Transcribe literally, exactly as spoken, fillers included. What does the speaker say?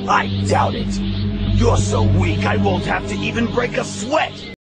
I doubt it. You're so weak I won't have to even break a sweat.